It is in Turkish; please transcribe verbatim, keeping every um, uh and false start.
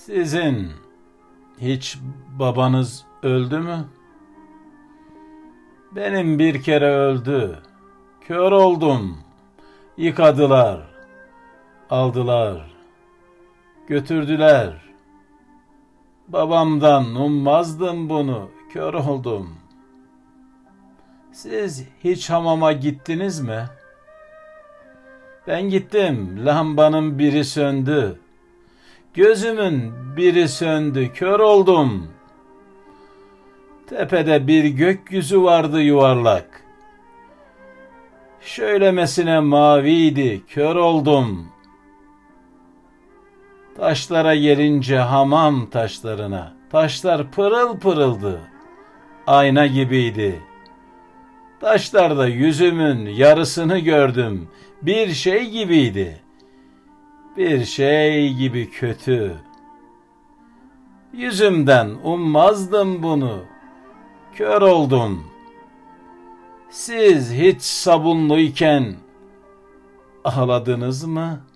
Sizin hiç babanız öldü mü? Benim bir kere öldü. Kör oldum. Yıkadılar. Aldılar. Götürdüler. Babamdan ummazdım bunu. Kör oldum. Siz hiç hamama gittiniz mi? Ben gittim. Lambanın biri söndü. Gözümün biri söndü. Kör oldum. Tepede bir gökyüzü vardı yuvarlak. Şöylemesine maviydi. Kör oldum. Taşlara gelince hamam taşlarına. Taşlar pırıl pırıldı. Ayna gibiydi. Taşlarda yüzümün yarısını gördüm. Bir şey gibiydi. Bir şey gibi kötü. Yüzümden ummazdım bunu. Kör oldum. Siz hiç sabunluyken ağladınız mı?